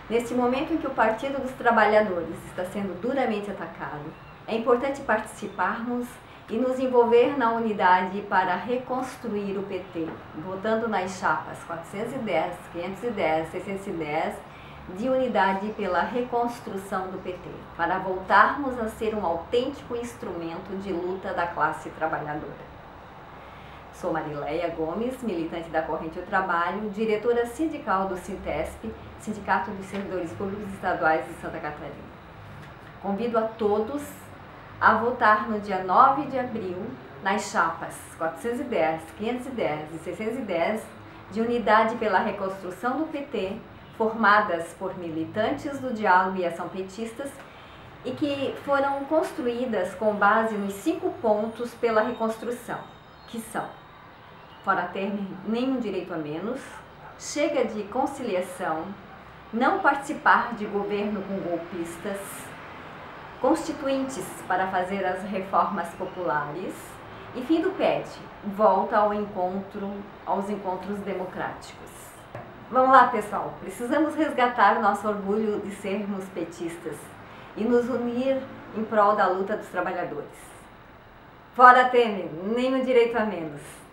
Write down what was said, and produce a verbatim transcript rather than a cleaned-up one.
Neste momento em que o Partido dos Trabalhadores está sendo duramente atacado, é importante participarmos e nos envolver na unidade para reconstruir o P T, votando nas chapas quatrocentos e dez, quinhentos e dez, seiscentos e dez, de unidade pela reconstrução do P T, para voltarmos a ser um autêntico instrumento de luta da classe trabalhadora. Sou Marileia Gomes, militante da Corrente do Trabalho, diretora sindical do Sintesp, Sindicato dos Servidores Públicos Estaduais de Santa Catarina. Convido a todos a votar no dia nove de abril nas chapas quatrocentos e dez, quinhentos e dez e seiscentos e dez de unidade pela reconstrução do P T, formadas por militantes do diálogo e ação petistas e que foram construídas com base nos cinco pontos pela reconstrução, que são: fora ter nenhum direito a menos, chega de conciliação, não participar de governo com golpistas, constituintes para fazer as reformas populares e fim do P E T, volta ao encontro, aos encontros democráticos. Vamos lá, pessoal, precisamos resgatar o nosso orgulho de sermos petistas e nos unir em prol da luta dos trabalhadores. Fora Temer, nenhum direito a menos.